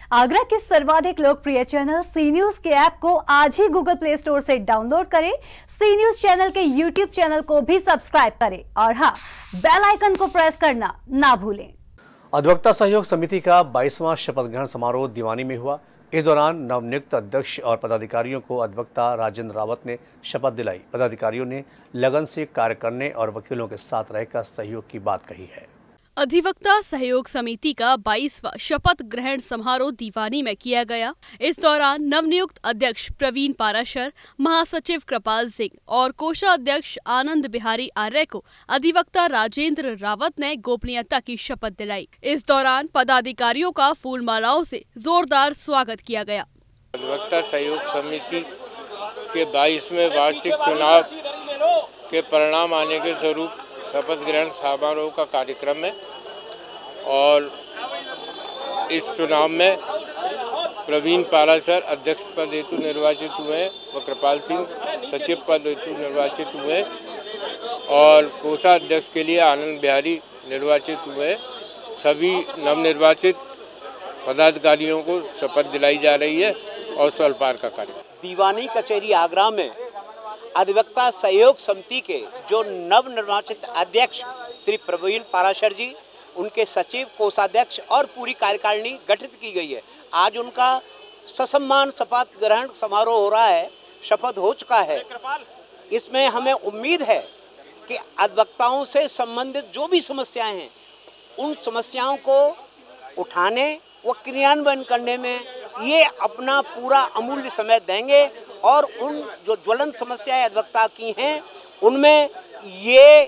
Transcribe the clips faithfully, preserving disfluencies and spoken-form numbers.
आगरा के सर्वाधिक लोकप्रिय चैनल सी न्यूज के ऐप को आज ही गूगल प्ले स्टोर से डाउनलोड करें। सी न्यूज चैनल के यूट्यूब चैनल को भी सब्सक्राइब करें और हाँ, बेल आइकन को प्रेस करना ना भूलें। अधिवक्ता सहयोग समिति का बाईसवां शपथ ग्रहण समारोह दीवानी में हुआ। इस दौरान नवनियुक्त अध्यक्ष और पदाधिकारियों को अधिवक्ता राजेंद्र रावत ने शपथ दिलाई। पदाधिकारियों ने लगन से कार्य करने और वकीलों के साथ रहकर सहयोग की बात कही है। अधिवक्ता सहयोग समिति का बाईसवां शपथ ग्रहण समारोह दीवानी में किया गया। इस दौरान नवनियुक्त अध्यक्ष प्रवीण पाराशर, महासचिव कृपाल सिंह और कोषाध्यक्ष आनंद बिहारी आर्य को अधिवक्ता राजेंद्र रावत ने गोपनीयता की शपथ दिलाई। इस दौरान पदाधिकारियों का फूल मालाओं से जोरदार स्वागत किया गया। अधिवक्ता सहयोग समिति के बाईसवें वार्षिक चुनाव के परिणाम आने के स्वरूप शपथ ग्रहण समारोह का कार्यक्रम है और इस चुनाव में प्रवीण पाराशर अध्यक्ष पद हेतु निर्वाचित हुए व कृपाल सिंह सचिव पद हेतु निर्वाचित हुए और कोषाध्यक्ष के लिए आनंद बिहारी निर्वाचित हुए। सभी नवनिर्वाचित पदाधिकारियों को शपथ दिलाई जा रही है और स्वल्पार का कार्यक्रम दीवानी कचहरी आगरा में अधिवक्ता सहयोग समिति के जो नवनिर्वाचित अध्यक्ष श्री प्रवीण पाराशर जी, उनके सचिव, कोषाध्यक्ष और पूरी कार्यकारिणी गठित की गई है। आज उनका ससम्मान शपथ ग्रहण समारोह हो रहा है, शपथ हो चुका है। इसमें हमें उम्मीद है कि अधिवक्ताओं से संबंधित जो भी समस्याएं हैं, उन समस्याओं को उठाने व क्रियान्वयन करने में ये अपना पूरा अमूल्य समय देंगे और उन जो ज्वलंत समस्याएं अधिवक्ता की हैं, उनमें ये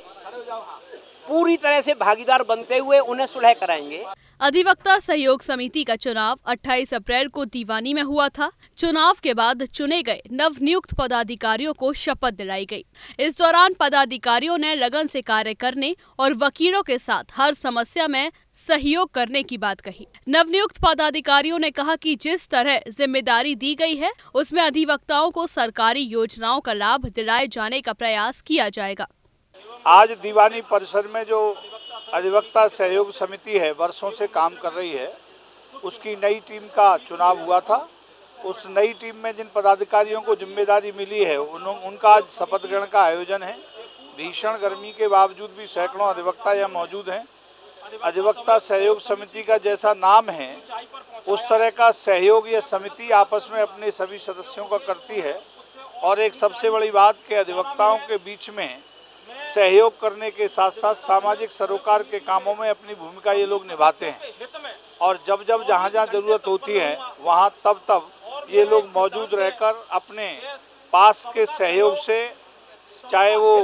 पूरी तरह से भागीदार बनते हुए उन्हें सुलह कराएंगे। अधिवक्ता सहयोग समिति का चुनाव अट्ठाईस अप्रैल को दीवानी में हुआ था। चुनाव के बाद चुने गए नवनियुक्त पदाधिकारियों को शपथ दिलाई गई। इस दौरान पदाधिकारियों ने लगन से कार्य करने और वकीलों के साथ हर समस्या में सहयोग करने की बात कही। नवनियुक्त पदाधिकारियों ने कहा कि जिस तरह जिम्मेदारी दी गई है, उसमें अधिवक्ताओं को सरकारी योजनाओं का लाभ दिलाए जाने का प्रयास किया जाएगा। आज दीवानी परिसर में जो अधिवक्ता सहयोग समिति है, वर्षों से काम कर रही है, उसकी नई टीम का चुनाव हुआ था। उस नई टीम में जिन पदाधिकारियों को जिम्मेदारी मिली है, उन, उनका आज शपथ ग्रहण का आयोजन है। भीषण गर्मी के बावजूद भी सैकड़ों अधिवक्ता यहाँ मौजूद हैं। अधिवक्ता सहयोग समिति का जैसा नाम है, उस तरह का सहयोग यह समिति आपस में अपने सभी सदस्यों का करती है। और एक सबसे बड़ी बात कि अधिवक्ताओं के बीच में सहयोग करने के साथ साथ सामाजिक सरोकार के कामों में अपनी भूमिका ये लोग निभाते हैं और जब जब जहाँ जहाँ ज़रूरत होती है, वहाँ तब तब ये लोग मौजूद रहकर अपने पास के सहयोग से, चाहे वो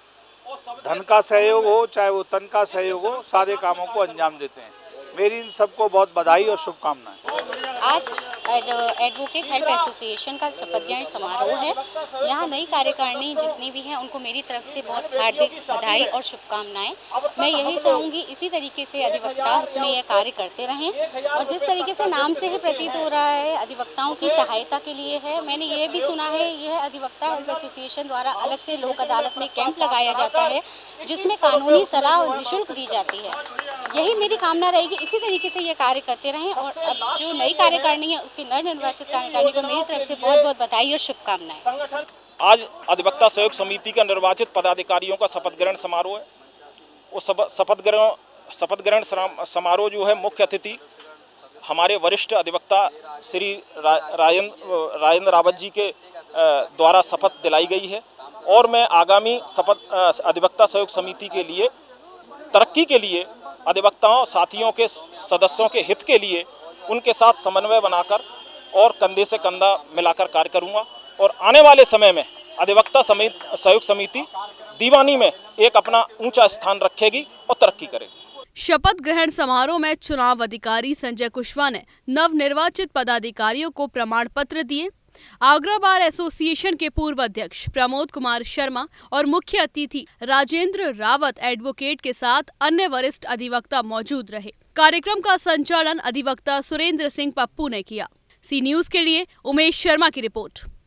धन का सहयोग हो, चाहे वो तन का सहयोग हो, सारे कामों को अंजाम देते हैं। मेरी इन सबको बहुत बधाई और शुभकामनाएं। आज एडवोकेट हेल्थ एसोसिएशन का शपथ ग्रहण समारोह है। यहाँ नई कार्यकारिणी जितनी भी हैं, उनको मेरी तरफ से बहुत हार्दिक बधाई और शुभकामनाएं। मैं यही चाहूँगी इसी तरीके से अधिवक्ता में यह कार्य करते रहें और जिस तरीके से नाम से ही प्रतीत हो रहा है अधिवक्ताओं की सहायता के लिए है। मैंने ये भी सुना है, यह अधिवक्ता हेल्थ एसोसिएशन द्वारा अलग से लोक अदालत में कैंप लगाया जाता है, जिसमें कानूनी सलाह निःशुल्क दी जाती है। यही मेरी कामना रहेगी, इसी तरीके से ये कार्य करते रहें और अब जो नई कार्यकारिणी है, उसकी नवनिर्वाचित कार्यकारिणी को मेरी तरफ से बहुत बहुत बधाई और शुभकामनाएं। आज अधिवक्ता सहयोग समिति का निर्वाचित पदाधिकारियों का शपथ ग्रहण समारोह है। वो शपथ ग्रहण शपथ ग्रहण समारोह जो है, मुख्य अतिथि हमारे वरिष्ठ अधिवक्ता श्री रा, राजेंद्र राजेंद्र रावत जी के द्वारा शपथ दिलाई गई है और मैं आगामी शपथ अधिवक्ता सहयोग समिति के लिए तरक्की के लिए, अधिवक्ताओं साथियों के सदस्यों के हित के लिए उनके साथ समन्वय बनाकर और कंधे से कंधा मिलाकर कार्य करूंगा और आने वाले समय में अधिवक्ता सहयोग समिति दीवानी में एक अपना ऊंचा स्थान रखेगी और तरक्की करेगी। शपथ ग्रहण समारोह में चुनाव अधिकारी संजय कुशवाहा ने नवनिर्वाचित पदाधिकारियों को प्रमाण पत्र दिए। आगरा बार एसोसिएशन के पूर्व अध्यक्ष प्रमोद कुमार शर्मा और मुख्य अतिथि राजेंद्र रावत एडवोकेट के साथ अन्य वरिष्ठ अधिवक्ता मौजूद रहे। कार्यक्रम का संचालन अधिवक्ता सुरेंद्र सिंह पप्पू ने किया। सी न्यूज के लिए उमेश शर्मा की रिपोर्ट।